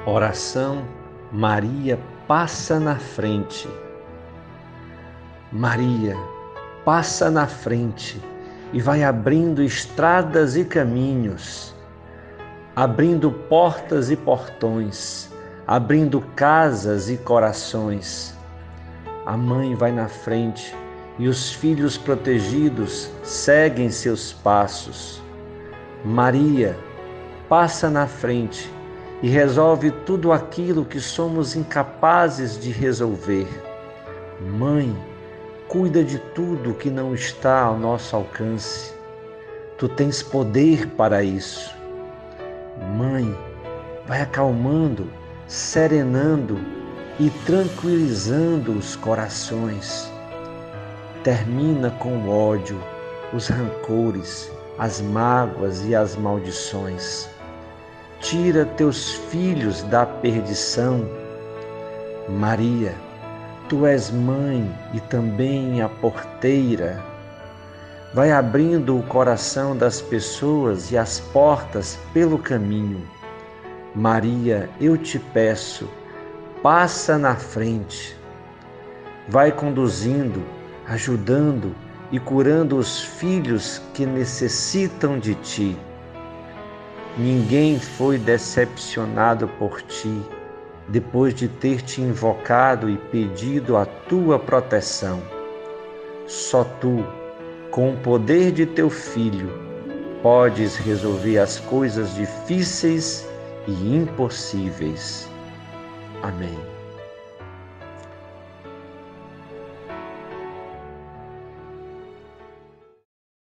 Oração, Maria passa na frente. Maria passa na frente e vai abrindo estradas e caminhos, abrindo portas e portões, abrindo casas e corações. A mãe vai na frente e os filhos protegidos seguem seus passos. Maria passa na frente e resolve tudo aquilo que somos incapazes de resolver. Mãe, cuida de tudo que não está ao nosso alcance. Tu tens poder para isso. Mãe, vai acalmando, serenando e tranquilizando os corações. Termina com o ódio, os rancores, as mágoas e as maldições. Tira teus filhos da perdição. Maria, tu és mãe e também a porteira. Vai abrindo o coração das pessoas e as portas pelo caminho. Maria, eu te peço, passa na frente. Vai conduzindo, ajudando e curando os filhos que necessitam de ti. Ninguém foi decepcionado por ti, depois de ter te invocado e pedido a tua proteção. Só tu, com o poder de teu Filho, podes resolver as coisas difíceis e impossíveis. Amém.